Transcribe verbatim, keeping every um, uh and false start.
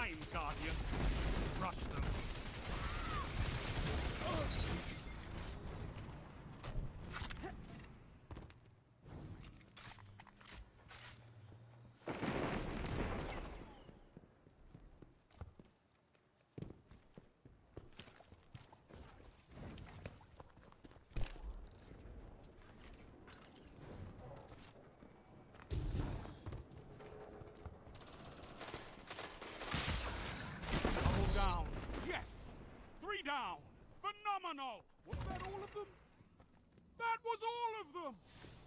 mine, Guardian. Rush them. Down. Yes! Three down! Phenomenal! Was that all of them? That was all of them!